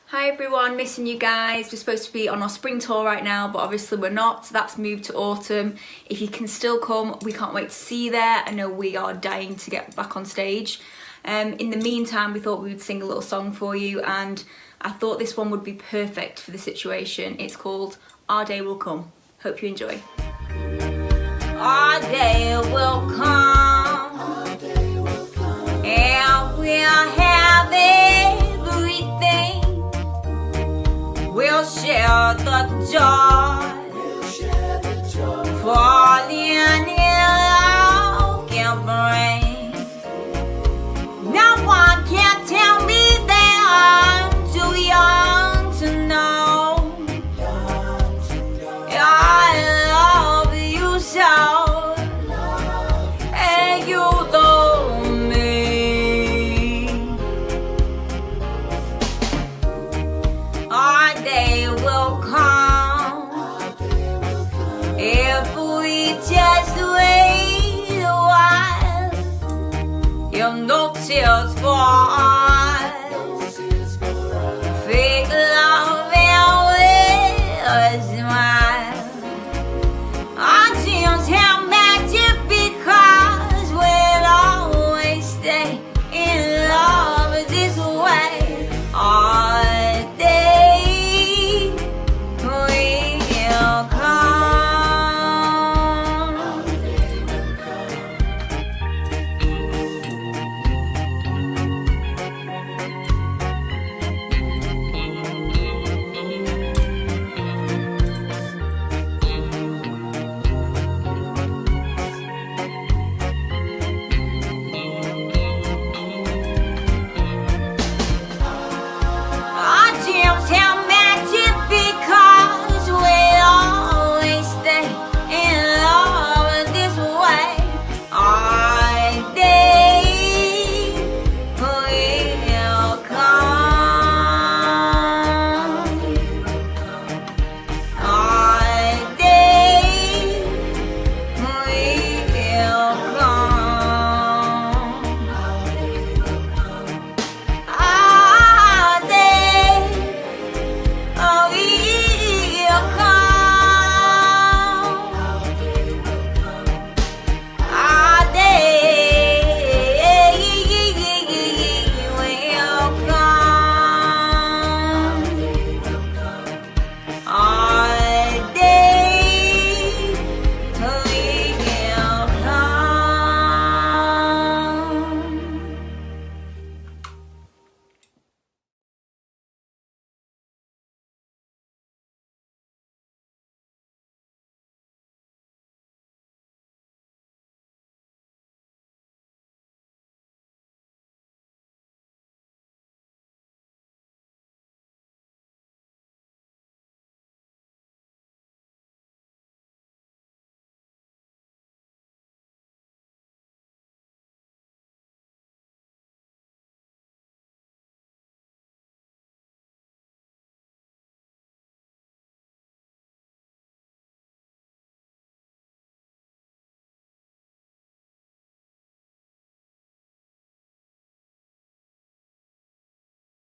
Hi everyone, missing you guys. We're supposed to be on our spring tour right now, but obviously we're not, so that's moved to autumn. If you can still come, we can't wait to see you there. I know we are dying to get back on stage. In the meantime, we thought we would sing a little song for you, and I thought this one would be perfect for the situation. It's called Our Day Will Come. Hope you enjoy. Our day will come, and we'll have everything. We'll share the joy, falling in love can bring. No one can tell me that I'm too young to know. I love you so, and you love me. Our day will come if we just wait a while. You'll no tears fall.